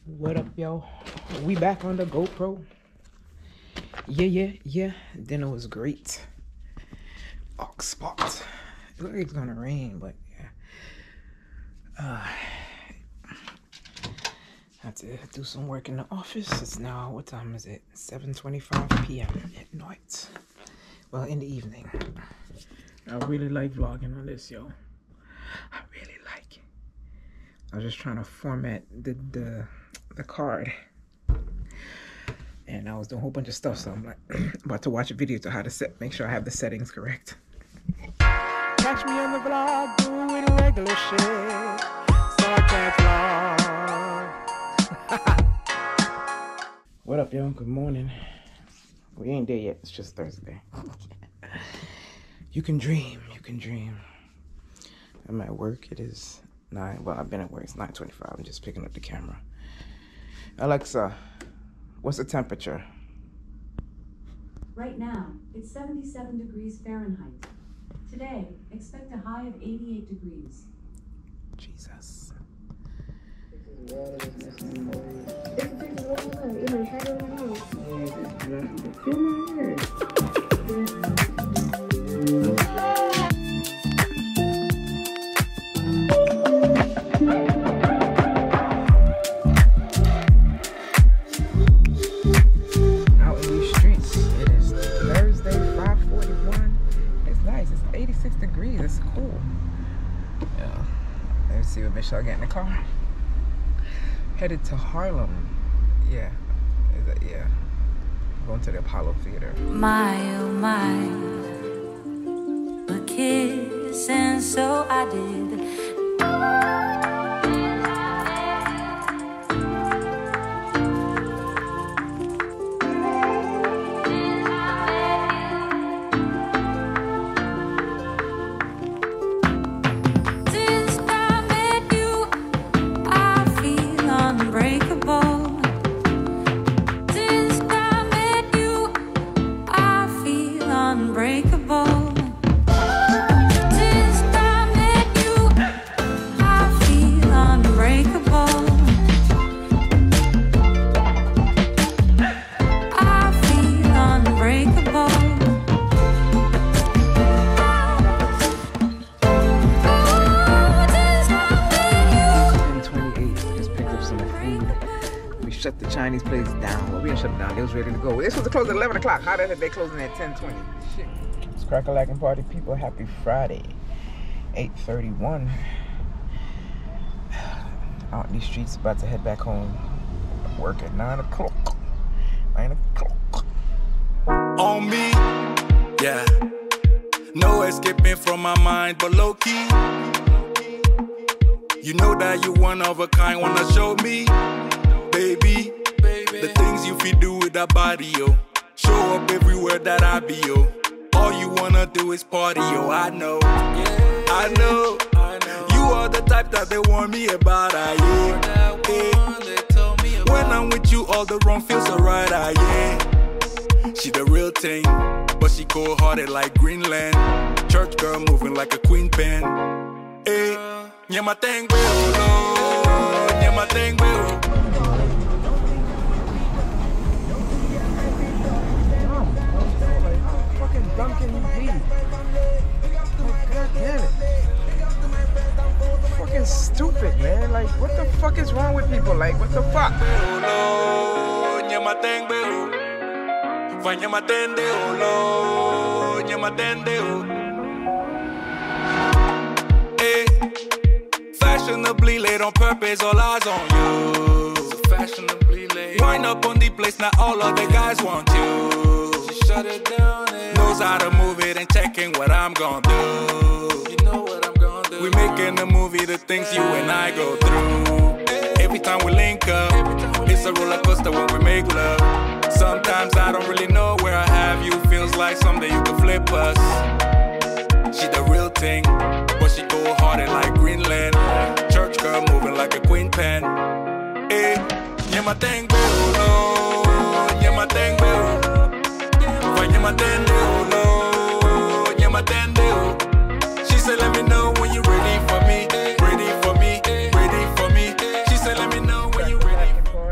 What up, yo? We back on the GoPro. Yeah. Dinner was great. Ox spot. It looks like it's gonna rain, but yeah. Have to do some work in the office. It's now, what time is it? 7:25 p.m. at night. Well, in the evening. I really like vlogging on this, yo. I really like it. I was just trying to format the card, and I was doing a whole bunch of stuff, so I'm like about to watch a video to how to make sure I have the settings correct. Catch me on the vlog doing regular shit, so I can't vlog. What up, yo? Good morning. We ain't there yet. It's just Thursday. You can dream. I'm at work. It is 9. Well, I've been at work. It's 9:25. I'm just picking up the camera. Alexa, what's the temperature? Right now, it's 77 degrees Fahrenheit. Today, expect a high of 88 degrees. Jesus. It's cool. Yeah. Let's see what Michelle get in the car. Headed to Harlem. Yeah. Going to the Apollo Theater. My oh my, a kiss, and so I did. Shut the Chinese place down. Well, we didn't shut it down. They was ready to go. They supposed to close at 11 o'clock. How the heck they closing at 10:20? Shit. It's Crack-a-lackin' party people. Happy Friday. 8:31. Out in these streets, about to head back home. Work at 9 o'clock. 9 o'clock. On me, yeah. No escaping from my mind, but low key. You know that you one of a kind. Wanna show me? Baby, the things you feel do with that body, yo. Show up everywhere that I be, yo. All you wanna do is party, yo. I know. You are the type that they warn me about, yeah. When I'm with you, all the wrong feels alright, yeah. She the real thing, but she cold-hearted like Greenland. Church girl moving like a queen pen. Hey, yeah, my thing, yeah, my thing, Duncan D. God damn it. Fucking stupid, man. Like, what the fuck is wrong with people? Like, what the fuck? Hey, fashionably late on purpose, all eyes on you. So fashionably late. Wind up on the place, now all of the guys want you. Shut it down, knows how to move it and checking what I'm gonna do. You know what I'm gonna do. We making a movie, the things you and I go through. Every time we link up, it's a roller coaster when we make love. Sometimes I don't really know where I have you. Feels like someday you could flip us. She the real thing, but she cold-hearted like Greenland. Church girl moving like a queen pen. Hey, yeah, my thing, yeah, my thing, she said, let me know when you're ready for me. Ready for me. She said, let me know when you're ready for me.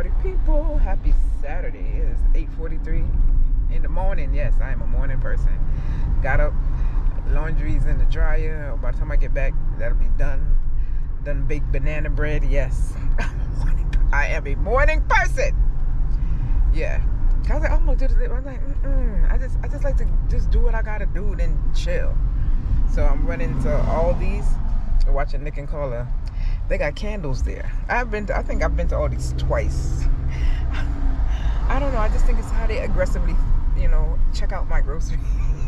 Happy Saturday. It is 8:43 in the morning. Yes, I am a morning person. Got up, laundry's in the dryer. By the time I get back, that'll be done. Done baked banana bread. Yes, I am a morning person. Yeah. I was like, oh, I'm gonna do this. I'm like, I just like to just do what I gotta do, then chill. So I'm running to Aldi's, watching Nick and Carla. They got candles there. I think I've been to Aldi's twice. I don't know. I just think it's how they aggressively, check out my groceries.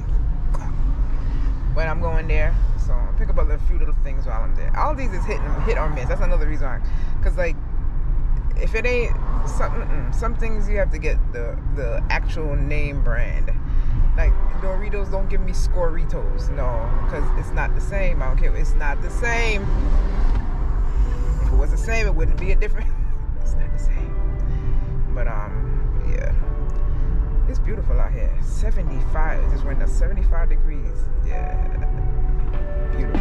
But I'm going there, so I'll pick up a few little things while I'm there. Aldi's is hit or miss. That's another reason why. Cause like, if it ain't some things you have to get the actual name brand. Like Doritos, don't give me Scoritos. No, because it's not the same. I don't care. It's not the same. If it was the same, it wouldn't be a different. It's not the same. But yeah, it's beautiful out here. 75. It just went up 75 degrees. Yeah, beautiful.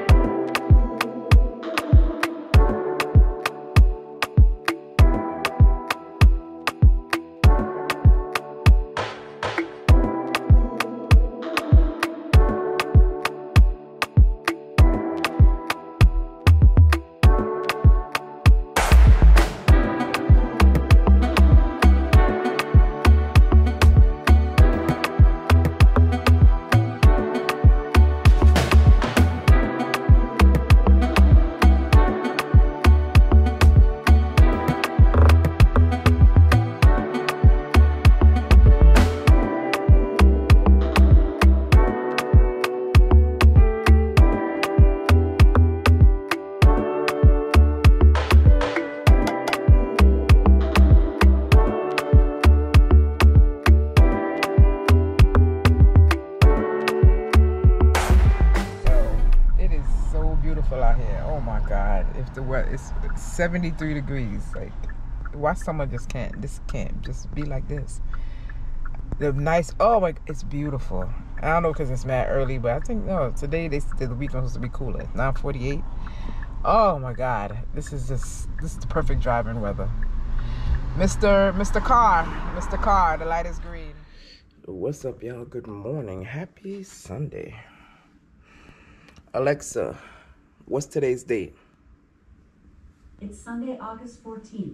Out here. Oh my God. If the weather is 73 degrees, like, why summer just can't just be like this? The nice, oh my, it's beautiful. I don't know because it's mad early, but I think today the weekend was supposed to be cooler. 9:48. Oh my God. This is the perfect driving weather. Mr. Car, the light is green. What's up, y'all? Good morning. Happy Sunday. Alexa, what's today's date? It's Sunday, August 14th.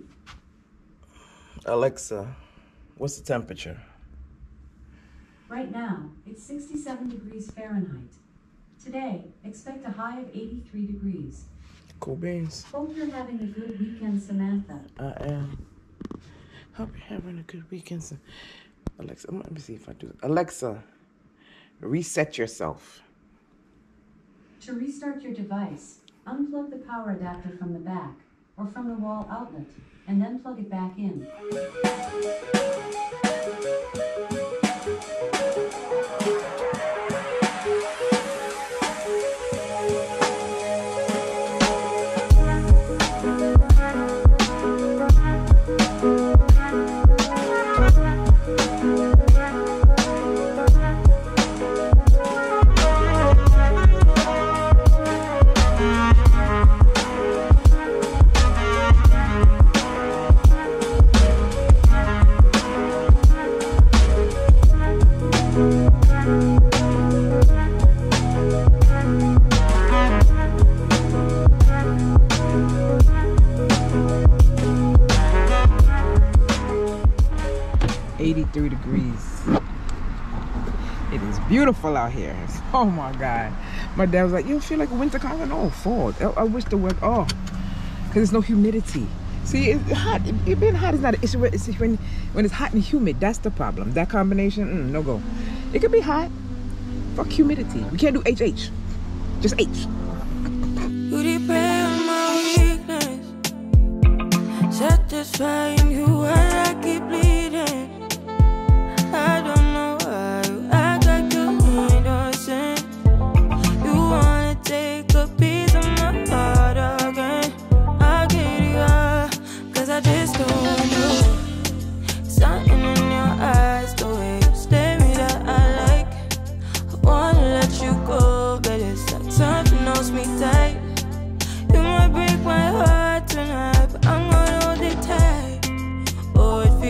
Alexa, what's the temperature? Right now, it's 67 degrees Fahrenheit. Today, expect a high of 83 degrees. Cool beans. Hope you're having a good weekend, Samantha. I am. Hope you're having a good weekend. Alexa, let me see if I do. Alexa, reset yourself. To restart your device, unplug the power adapter from the back or from the wall outlet, and then plug it back in. 83 degrees. It is beautiful out here. Oh my God. My dad was like, you don't feel like a winter color? No, fall. I wish the weather, because there's no humidity. See, it's hot. It being hot is not an issue. It's when it's hot and humid. That's the problem. That combination, no go. It could be hot. Fuck humidity. We can't do HH. Just H. You repair my weakness, satisfying you while I keep bleeding. I don't know why you act like you innocent. You wanna take a piece of my heart again. I get it up, 'cause I just don't know. Something in your eyes, the way you stare me that I like. I wanna let you go, but it's like something knows me tight. You might break my heart tonight, but I'm gonna hold it tight. Oh, it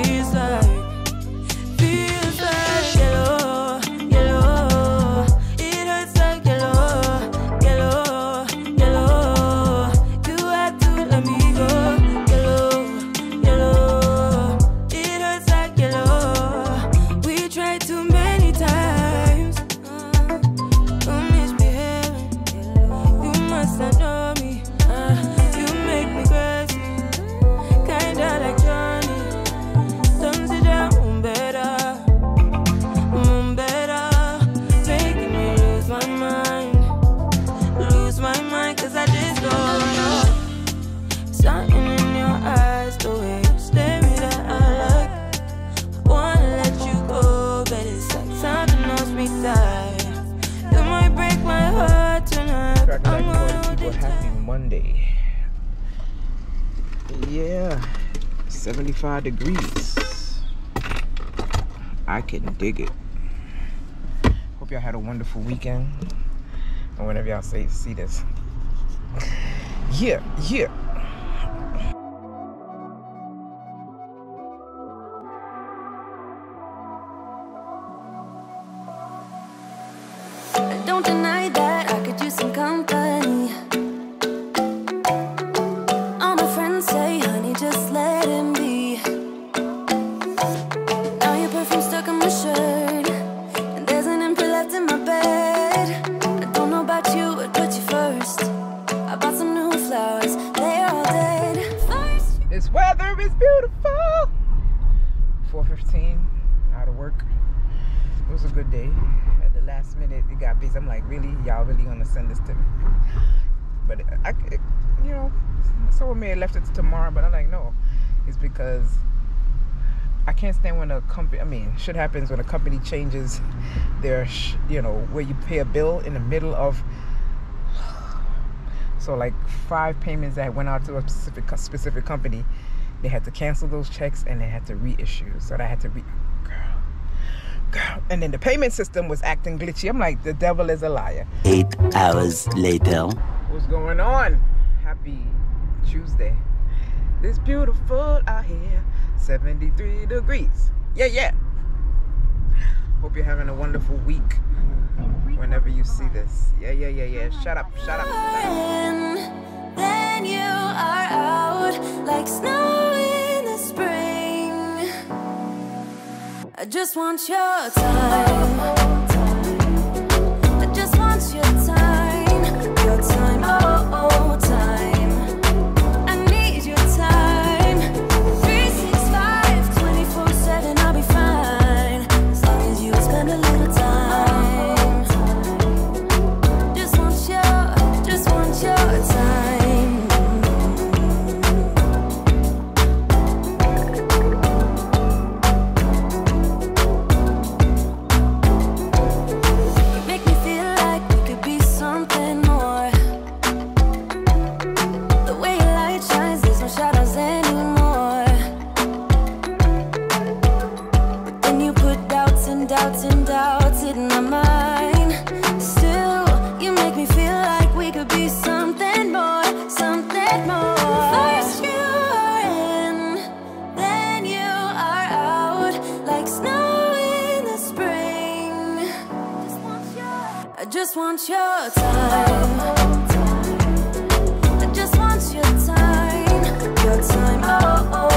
75 degrees. I can dig it. Hope y'all had a wonderful weekend. Or whenever y'all see this. Yeah. Don't deny that I could use some company. All my friends say, honey, just let him be. Now your perfume stuck on my shirt, and there's an empty left in my bed. I don't know about you, but put you first. I bought some new flowers, they're all dead. First, This weather is beautiful. 4:15, out of work. It was a good day. At the last minute, it got busy. I'm like, really? Y'all really gonna send this to me? But someone may have left it to tomorrow, but I'm like, no. It's because I can't stand when a company, shit happens when a company changes their, where you pay a bill in the middle of, so like 5 payments that went out to a specific company, they had to cancel those checks and they had to reissue. So I had to girl. And then the payment system was acting glitchy. I'm like, the devil is a liar. 8 hours later. What's going on? Happy Tuesday. It's beautiful out here. 73 degrees. Yeah. Hope you're having a wonderful week whenever you see this. Yeah. Shut up. then you are out like snow in the spring. I just want your time. I just want your time. Your time, oh, time. I need your time. 365, 24/7, I'll be fine. As long as you spend a little time. Just want your time. You make me feel like we could be something more. The way your light shines, there's no shadows anymore. But then you put doubts in my mind. Still, you make me feel like we could be something more. First you are in, then you are out like snow in the spring. I just want your time. I just want your time. Your time, oh.